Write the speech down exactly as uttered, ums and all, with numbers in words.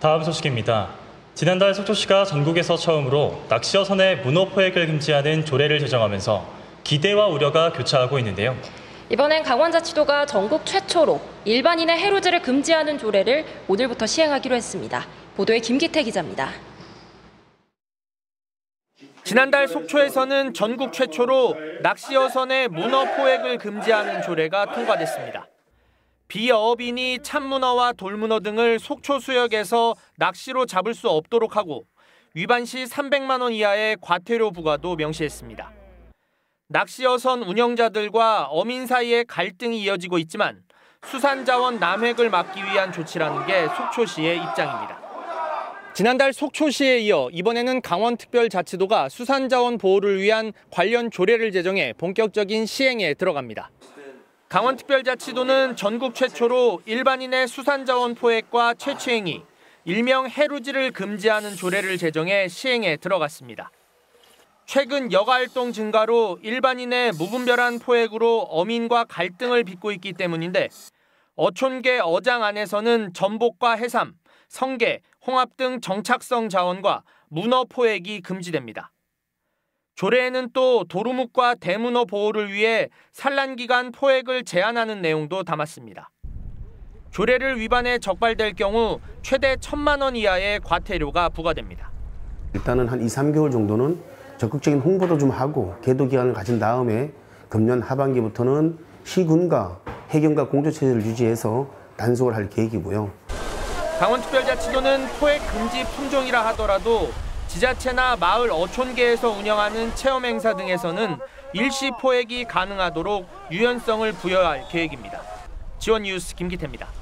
다음 소식입니다. 지난달 속초시가 전국에서 처음으로 낚시어선의 문어 포획을 금지하는 조례를 제정하면서 기대와 우려가 교차하고 있는데요. 이번엔 강원자치도가 전국 최초로 일반인의 해루질을 금지하는 조례를 오늘부터 시행하기로 했습니다. 보도에 김기태 기자입니다. 지난달 속초에서는 전국 최초로 낚시어선의 문어 포획을 금지하는 조례가 통과됐습니다. 비어업인이 참문어와 돌문어 등을 속초 수역에서 낚시로 잡을 수 없도록 하고 위반 시 삼백만 원 이하의 과태료 부과도 명시했습니다. 낚시어선 운영자들과 어민 사이에 갈등이 이어지고 있지만 수산자원 남획을 막기 위한 조치라는 게 속초시의 입장입니다. 지난달 속초시에 이어 이번에는 강원특별자치도가 수산자원 보호를 위한 관련 조례를 제정해 본격적인 시행에 들어갑니다. 강원특별자치도는 전국 최초로 일반인의 수산자원 포획과 채취행위, 일명 해루질을 금지하는 조례를 제정해 시행에 들어갔습니다. 최근 여가활동 증가로 일반인의 무분별한 포획으로 어민과 갈등을 빚고 있기 때문인데 어촌계 어장 안에서는 전복과 해삼, 성게, 홍합 등 정착성 자원과 문어 포획이 금지됩니다. 조례에는 또 도루묵과 대문어 보호를 위해 산란기간 포획을 제한하는 내용도 담았습니다. 조례를 위반해 적발될 경우 최대 천만 원 이하의 과태료가 부과됩니다. 일단은 한 이, 삼 개월 정도는 적극적인 홍보도 좀 하고 계도 기간을 가진 다음에 금년 하반기부터는 시군과 해경과 공조체제를 유지해서 단속을 할 계획이고요. 강원특별자치도는 포획 금지 품종이라 하더라도 지자체나 마을 어촌계에서 운영하는 체험행사 등에서는 일시 포획이 가능하도록 유연성을 부여할 계획입니다. 지원 뉴스 김기태입니다.